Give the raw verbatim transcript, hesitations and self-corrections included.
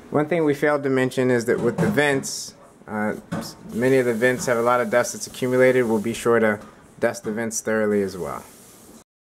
One thing we failed to mention is that with the vents, uh, many of the vents have a lot of dust that's accumulated. We'll be sure to dust the vents thoroughly as well.